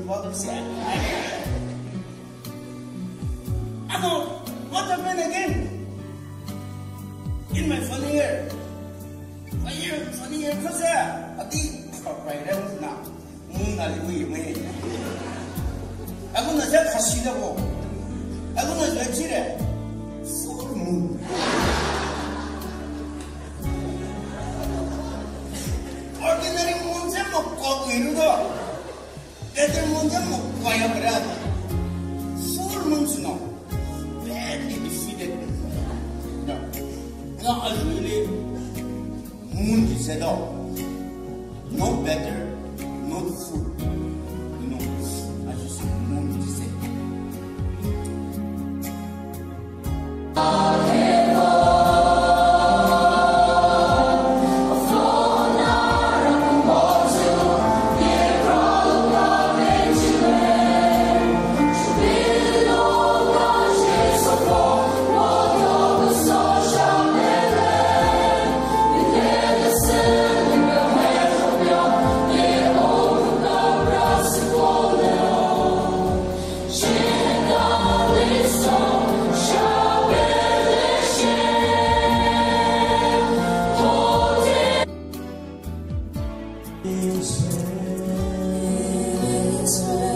what is that? What happened again? In my funny year. Funny year, because I think right now, I'm going to say, I'm going to say, full moon. Ordinary moon, I'm not going to better moon, I'm not going to full moons now. Badly defeated. No, I really moon is at all. No better, not full. You know, I just moon is it. It's